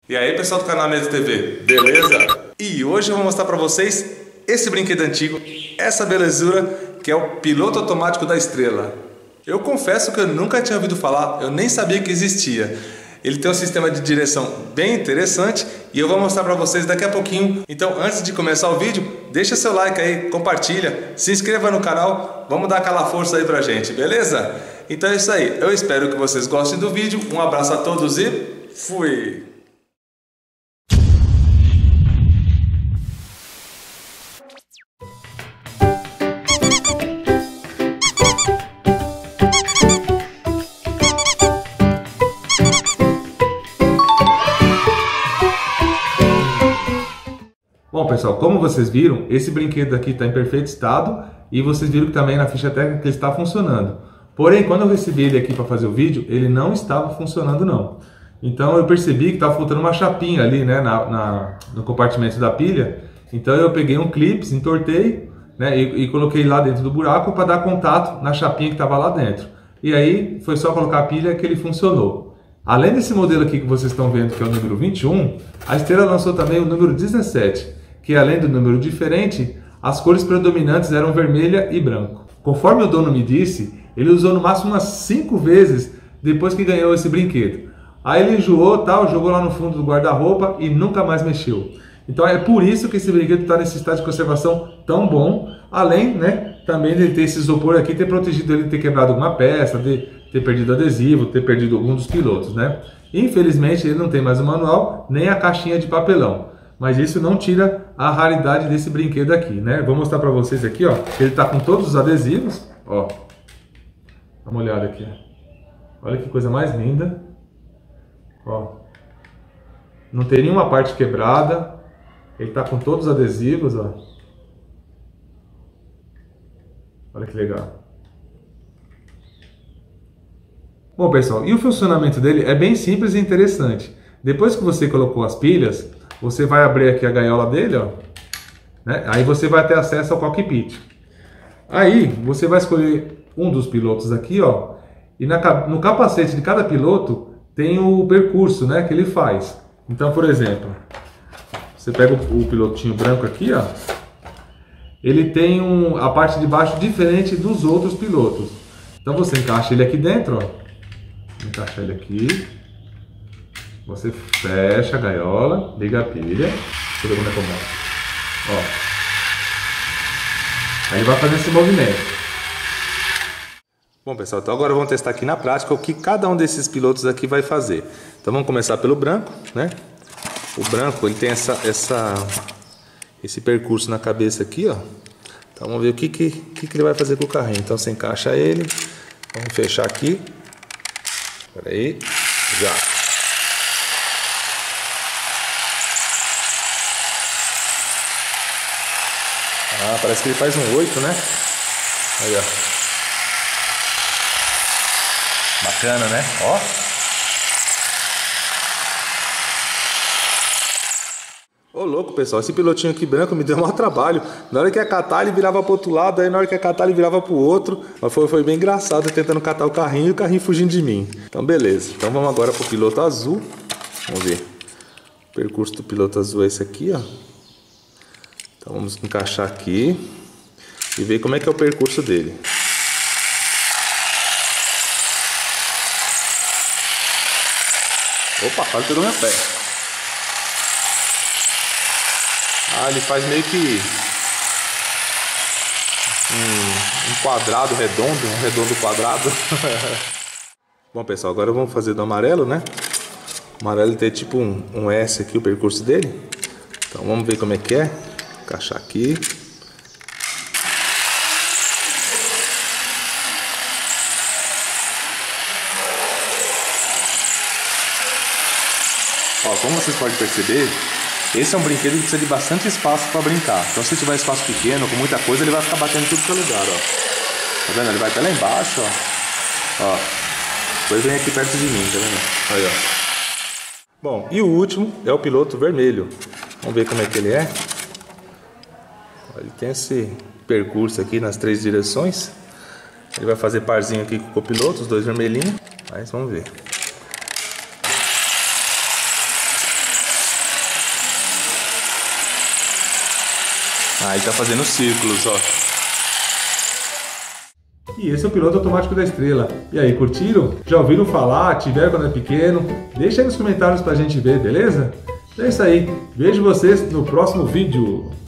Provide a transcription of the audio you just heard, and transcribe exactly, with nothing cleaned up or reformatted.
E aí pessoal do canal Mesa T V, beleza? E hoje eu vou mostrar pra vocês esse brinquedo antigo, essa belezura que é o piloto automático da Estrela. Eu confesso que eu nunca tinha ouvido falar, eu nem sabia que existia. Ele tem um sistema de direção bem interessante e eu vou mostrar pra vocês daqui a pouquinho. Então antes de começar o vídeo, deixa seu like aí, compartilha, se inscreva no canal, vamos dar aquela força aí pra gente, beleza? Então é isso aí, eu espero que vocês gostem do vídeo, um abraço a todos e fui! Bom pessoal, como vocês viram, esse brinquedo aqui está em perfeito estado e vocês viram que também na ficha técnica ele está funcionando. Porém, quando eu recebi ele aqui para fazer o vídeo, ele não estava funcionando não. Então eu percebi que estava faltando uma chapinha ali, né, na, na, no compartimento da pilha. Então eu peguei um clipe, entortei, né, e, e coloquei lá dentro do buraco para dar contato na chapinha que estava lá dentro. E aí foi só colocar a pilha que ele funcionou. Além desse modelo aqui que vocês estão vendo, que é o número vinte e um, a Estrela lançou também o número dezessete. Que além do número diferente, as cores predominantes eram vermelha e branco. Conforme o dono me disse, ele usou no máximo umas cinco vezes depois que ganhou esse brinquedo. Aí ele enjoou, tal, jogou lá no fundo do guarda-roupa e nunca mais mexeu. Então é por isso que esse brinquedo está nesse estado de conservação tão bom, além, né, também de ter esse isopor aqui, ter protegido ele de ter quebrado alguma peça, de ter perdido adesivo, ter perdido algum dos pilotos, né? Infelizmente ele não tem mais o manual, nem a caixinha de papelão. Mas isso não tira a raridade desse brinquedo aqui, né? Vou mostrar para vocês aqui, ó. Ele tá com todos os adesivos, ó. Dá uma olhada aqui. Olha que coisa mais linda. Ó. Não tem nenhuma parte quebrada. Ele tá com todos os adesivos, ó. Olha que legal. Bom, pessoal, e o funcionamento dele é bem simples e interessante. Depois que você colocou as pilhas, você vai abrir aqui a gaiola dele, ó, né? Aí você vai ter acesso ao cockpit. Aí você vai escolher um dos pilotos aqui, ó, e na, no capacete de cada piloto tem o percurso, né, que ele faz. Então, por exemplo, você pega o, o pilotinho branco aqui, ó, ele tem um, a parte de baixo diferente dos outros pilotos. Então você encaixa ele aqui dentro, ó, encaixa ele aqui. Você fecha a gaiola, liga a pilha. Deixa eu ver como é que eu mostro. Ó. Aí ele vai fazer esse movimento. Bom pessoal, então agora vamos testar aqui na prática o que cada um desses pilotos aqui vai fazer. Então vamos começar pelo branco, né? O branco ele tem essa, essa, esse percurso na cabeça aqui, ó. Então vamos ver o que, que, que, que ele vai fazer com o carrinho. Então você encaixa ele. Vamos fechar aqui. Espera aí. Já. Ah, parece que ele faz um oito, né? Aí, ó. Bacana, né? Ó. Ô, louco, pessoal. Esse pilotinho aqui branco me deu um maior trabalho. Na hora que ia catar, ele virava pro outro lado. Aí na hora que ia catar, ele virava pro outro. Mas foi, foi bem engraçado tentando catar o carrinho e o carrinho fugindo de mim. Então, beleza. Então, vamos agora pro piloto azul. Vamos ver. O percurso do piloto azul é esse aqui, ó. Então vamos encaixar aqui e ver como é que é o percurso dele. Opa, quase pegou meu pé. Ah, ele faz meio que um, um quadrado redondo, um redondo quadrado. Bom pessoal, agora vamos fazer do amarelo, né? O amarelo tem tipo um, um S aqui, o percurso dele. Então vamos ver como é que é. Encaixar aqui. Ó, como vocês podem perceber, esse é um brinquedo que precisa de bastante espaço para brincar. Então se tiver espaço pequeno, com muita coisa, ele vai ficar batendo tudo pelo lugar, ó. Tá vendo? Ele vai até lá embaixo, ó. Ó. Depois vem aqui perto de mim, tá vendo? Aí, ó. Bom, e o último é o piloto vermelho. Vamos ver como é que ele é. Ele tem esse percurso aqui nas três direções. Ele vai fazer parzinho aqui com o copiloto, os dois vermelhinhos. Mas vamos ver. Aí tá fazendo círculos, ó. E esse é o piloto automático da Estrela. E aí, curtiram? Já ouviram falar? Tiveram quando é pequeno? Deixa aí nos comentários pra gente ver, beleza? É isso aí. Vejo vocês no próximo vídeo.